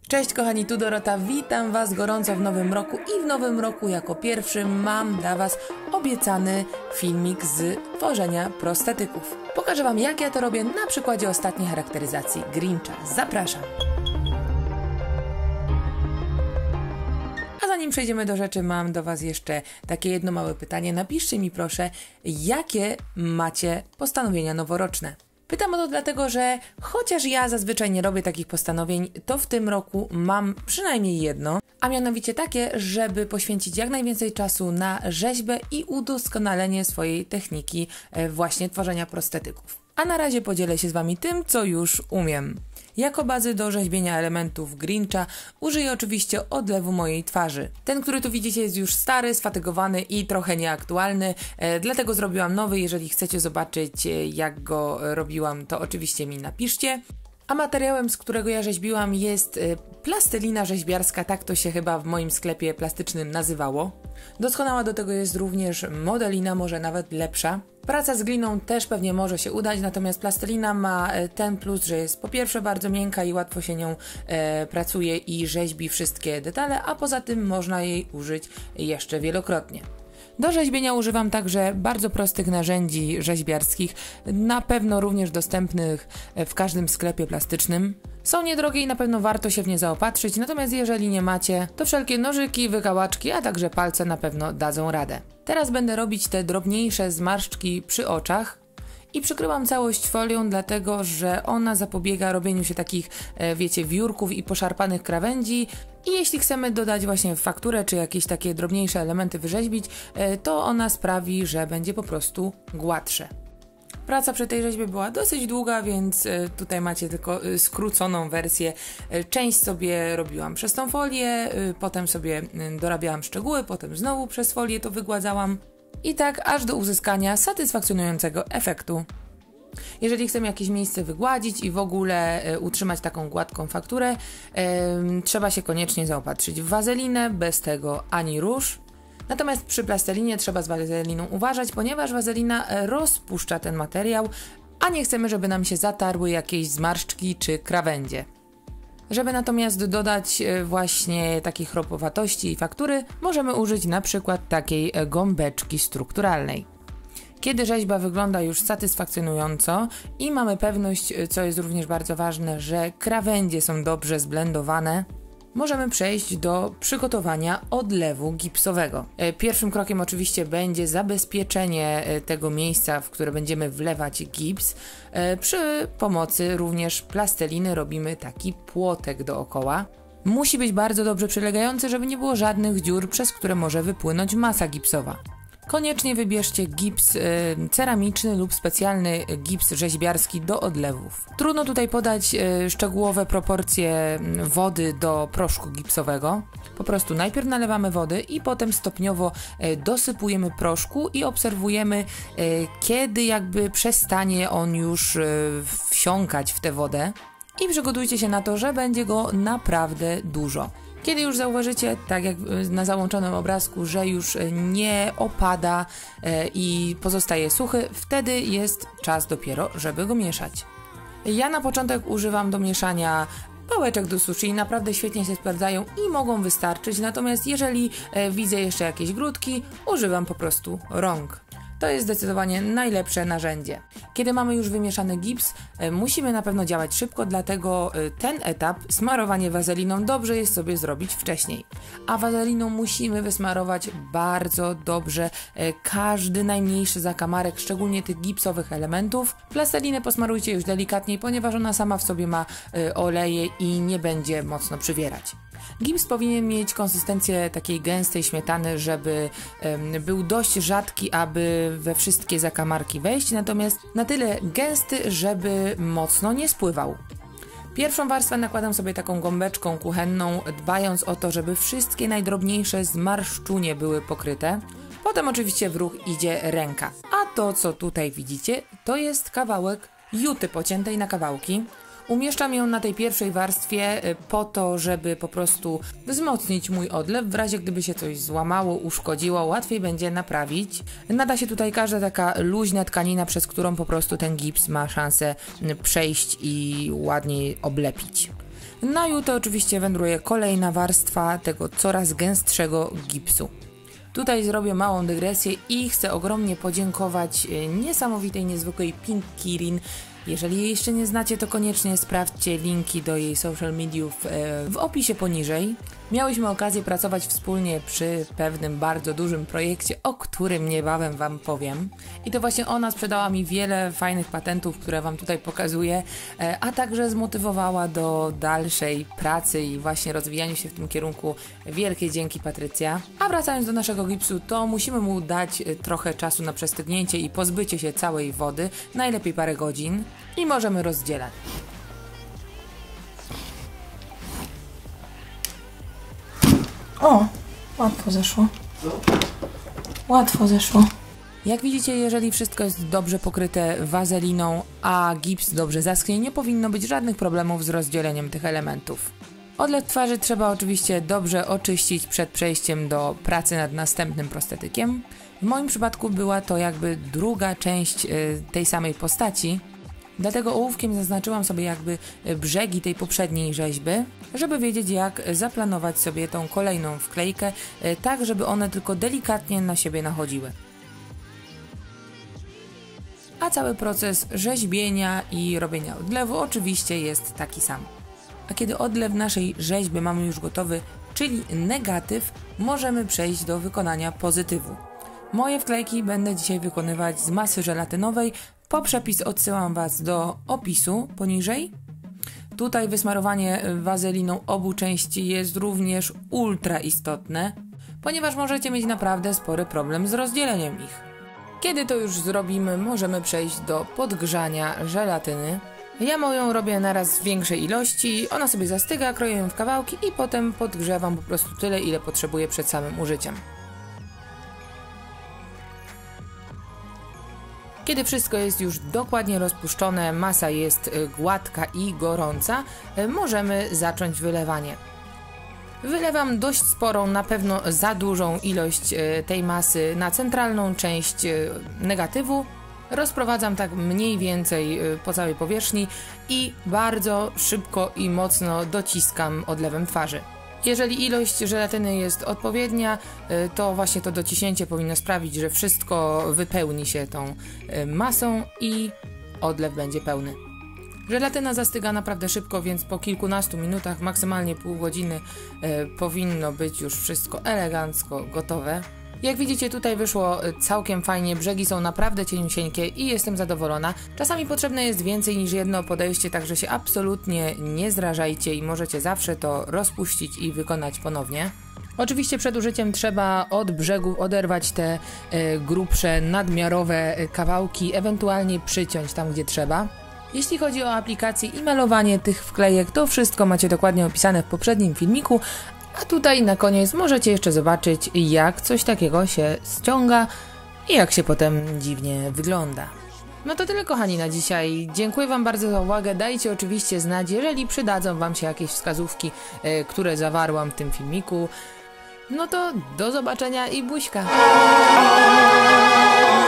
Cześć kochani, tu Dorota, witam Was gorąco w nowym roku i w nowym roku jako pierwszy mam dla Was obiecany filmik z tworzenia prostetyków. Pokażę Wam, jak ja to robię na przykładzie ostatniej charakteryzacji Grincha. Zapraszam! A zanim przejdziemy do rzeczy, mam do Was jeszcze takie jedno małe pytanie. Napiszcie mi proszę, jakie macie postanowienia noworoczne. Pytam o to dlatego, że chociaż ja zazwyczaj nie robię takich postanowień, to w tym roku mam przynajmniej jedno, a mianowicie takie, żeby poświęcić jak najwięcej czasu na rzeźbę i udoskonalenie swojej techniki właśnie tworzenia prostetyków. A na razie podzielę się z Wami tym, co już umiem. Jako bazy do rzeźbienia elementów Grincha użyję oczywiście odlewu mojej twarzy. Ten, który tu widzicie, jest już stary, sfatygowany i trochę nieaktualny, dlatego zrobiłam nowy. Jeżeli chcecie zobaczyć, jak go robiłam, to oczywiście mi napiszcie. A materiałem, z którego ja rzeźbiłam, jest plastelina rzeźbiarska, tak to się chyba w moim sklepie plastycznym nazywało. Doskonała do tego jest również modelina, może nawet lepsza. Praca z gliną też pewnie może się udać, natomiast plastelina ma ten plus, że jest po pierwsze bardzo miękka i łatwo się nią pracuje i rzeźbi wszystkie detale, a poza tym można jej użyć jeszcze wielokrotnie. Do rzeźbienia używam także bardzo prostych narzędzi rzeźbiarskich, na pewno również dostępnych w każdym sklepie plastycznym. Są niedrogie i na pewno warto się w nie zaopatrzyć, natomiast jeżeli nie macie, to wszelkie nożyki, wykałaczki, a także palce na pewno dadzą radę. Teraz będę robić te drobniejsze zmarszczki przy oczach i przykryłam całość folią, dlatego że ona zapobiega robieniu się takich, wiecie, wiórków i poszarpanych krawędzi. I jeśli chcemy dodać właśnie fakturę czy jakieś takie drobniejsze elementy wyrzeźbić, to ona sprawi, że będzie po prostu gładsze. Praca przy tej rzeźbie była dosyć długa, więc tutaj macie tylko skróconą wersję. Część sobie robiłam przez tą folię, potem sobie dorabiałam szczegóły, potem znowu przez folię to wygładzałam. I tak aż do uzyskania satysfakcjonującego efektu. Jeżeli chcemy jakieś miejsce wygładzić i w ogóle utrzymać taką gładką fakturę, trzeba się koniecznie zaopatrzyć w wazelinę, bez tego ani róż. Natomiast przy plastelinie trzeba z wazeliną uważać, ponieważ wazelina rozpuszcza ten materiał, a nie chcemy, żeby nam się zatarły jakieś zmarszczki czy krawędzie. Żeby natomiast dodać właśnie takiej chropowatości i faktury, możemy użyć na przykład takiej gąbeczki strukturalnej. Kiedy rzeźba wygląda już satysfakcjonująco i mamy pewność, co jest również bardzo ważne, że krawędzie są dobrze zblendowane, możemy przejść do przygotowania odlewu gipsowego. Pierwszym krokiem oczywiście będzie zabezpieczenie tego miejsca, w które będziemy wlewać gips. Przy pomocy również plasteliny robimy taki płotek dookoła. Musi być bardzo dobrze przylegający, żeby nie było żadnych dziur, przez które może wypłynąć masa gipsowa. Koniecznie wybierzcie gips ceramiczny lub specjalny gips rzeźbiarski do odlewów. Trudno tutaj podać szczegółowe proporcje wody do proszku gipsowego. Po prostu najpierw nalewamy wody i potem stopniowo dosypujemy proszku i obserwujemy, kiedy jakby przestanie on już wsiąkać w tę wodę. I przygotujcie się na to, że będzie go naprawdę dużo. Kiedy już zauważycie, tak jak na załączonym obrazku, że już nie opada i pozostaje suchy, wtedy jest czas dopiero, żeby go mieszać. Ja na początek używam do mieszania pałeczek do sushi, naprawdę świetnie się sprawdzają i mogą wystarczyć, natomiast jeżeli widzę jeszcze jakieś grudki, używam po prostu rąk. To jest zdecydowanie najlepsze narzędzie. Kiedy mamy już wymieszany gips, musimy na pewno działać szybko, dlatego ten etap, smarowanie wazeliną, dobrze jest sobie zrobić wcześniej. A wazeliną musimy wysmarować bardzo dobrze każdy najmniejszy zakamarek, szczególnie tych gipsowych elementów. Plastelinę posmarujcie już delikatniej, ponieważ ona sama w sobie ma oleje i nie będzie mocno przywierać. Gips powinien mieć konsystencję takiej gęstej śmietany, żeby był dość rzadki, aby we wszystkie zakamarki wejść, natomiast na tyle gęsty, żeby mocno nie spływał. Pierwszą warstwę nakładam sobie taką gąbeczką kuchenną, dbając o to, żeby wszystkie najdrobniejsze zmarszczunie były pokryte. Potem oczywiście w ruch idzie ręka. A to, co tutaj widzicie, to jest kawałek juty pociętej na kawałki. Umieszczam ją na tej pierwszej warstwie po to, żeby po prostu wzmocnić mój odlew. W razie gdyby się coś złamało, uszkodziło, łatwiej będzie naprawić. Nada się tutaj każda taka luźna tkanina, przez którą po prostu ten gips ma szansę przejść i ładniej oblepić. Na jutro oczywiście wędruje kolejna warstwa tego coraz gęstszego gipsu. Tutaj zrobię małą dygresję i chcę ogromnie podziękować niesamowitej, niezwykłej Pink Kirin. Jeżeli jej jeszcze nie znacie, to koniecznie sprawdźcie linki do jej social mediów w opisie poniżej. Miałyśmy okazję pracować wspólnie przy pewnym bardzo dużym projekcie, o którym niebawem Wam powiem. I to właśnie ona sprzedała mi wiele fajnych patentów, które Wam tutaj pokazuję, a także zmotywowała do dalszej pracy i właśnie rozwijaniu się w tym kierunku. Wielkie dzięki, Patrycja. A wracając do naszego gipsu, to musimy mu dać trochę czasu na przestygnięcie i pozbycie się całej wody, najlepiej parę godzin, i możemy rozdzielać. O, łatwo zeszło. Łatwo zeszło. Jak widzicie, jeżeli wszystko jest dobrze pokryte wazeliną, a gips dobrze zaschnie, nie powinno być żadnych problemów z rozdzieleniem tych elementów. Odlew twarzy trzeba oczywiście dobrze oczyścić przed przejściem do pracy nad następnym prostetykiem. W moim przypadku była to jakby druga część tej samej postaci. Dlatego ołówkiem zaznaczyłam sobie jakby brzegi tej poprzedniej rzeźby, żeby wiedzieć, jak zaplanować sobie tą kolejną wklejkę, tak żeby one tylko delikatnie na siebie nachodziły. A cały proces rzeźbienia i robienia odlewu oczywiście jest taki sam. A kiedy odlew naszej rzeźby mamy już gotowy, czyli negatyw, możemy przejść do wykonania pozytywu. Moje wklejki będę dzisiaj wykonywać z masy żelatynowej. Po przepis odsyłam Was do opisu poniżej. Tutaj wysmarowanie wazeliną obu części jest również ultra istotne, ponieważ możecie mieć naprawdę spory problem z rozdzieleniem ich. Kiedy to już zrobimy, możemy przejść do podgrzania żelatyny. Ja moją robię naraz w większej ilości, ona sobie zastyga, kroję ją w kawałki i potem podgrzewam po prostu tyle, ile potrzebuję przed samym użyciem. Kiedy wszystko jest już dokładnie rozpuszczone, masa jest gładka i gorąca, możemy zacząć wylewanie. Wylewam dość sporą, na pewno za dużą ilość tej masy na centralną część negatywu. Rozprowadzam tak mniej więcej po całej powierzchni i bardzo szybko i mocno dociskam odlewem twarzy. Jeżeli ilość żelatyny jest odpowiednia, to właśnie to dociśnięcie powinno sprawić, że wszystko wypełni się tą masą i odlew będzie pełny. Żelatyna zastyga naprawdę szybko, więc po kilkunastu minutach, maksymalnie pół godziny, powinno być już wszystko elegancko gotowe. Jak widzicie, tutaj wyszło całkiem fajnie, brzegi są naprawdę cieniusieńkie i jestem zadowolona. Czasami potrzebne jest więcej niż jedno podejście, także się absolutnie nie zrażajcie i możecie zawsze to rozpuścić i wykonać ponownie. Oczywiście przed użyciem trzeba od brzegów oderwać te grubsze, nadmiarowe kawałki, ewentualnie przyciąć tam, gdzie trzeba. Jeśli chodzi o aplikację i malowanie tych wklejek, to wszystko macie dokładnie opisane w poprzednim filmiku, a tutaj na koniec możecie jeszcze zobaczyć, jak coś takiego się ściąga i jak się potem dziwnie wygląda. No to tyle, kochani, na dzisiaj. Dziękuję Wam bardzo za uwagę. Dajcie oczywiście znać, jeżeli przydadzą Wam się jakieś wskazówki, które zawarłam w tym filmiku. No to do zobaczenia i buźka!